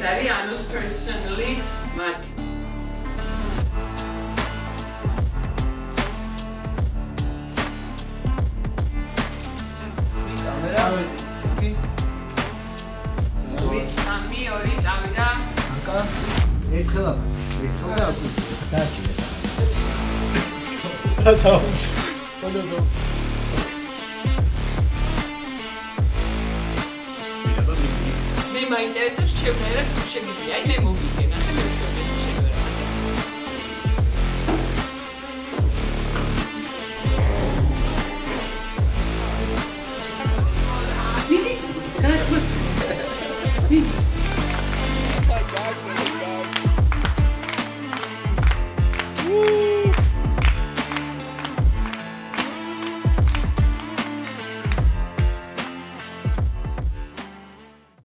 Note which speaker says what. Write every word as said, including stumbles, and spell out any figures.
Speaker 1: არის Anu's personally მათი.
Speaker 2: კამერა შუქი
Speaker 1: სამი ორი წავიდა
Speaker 2: აკა ერთხელ აკას ერთხელ და აკუს დაჭირეს რა დაუ წოდო
Speaker 1: მე მაინტერესებს ჩემნაირად თუ შეგიძლია აი მე მოვიგე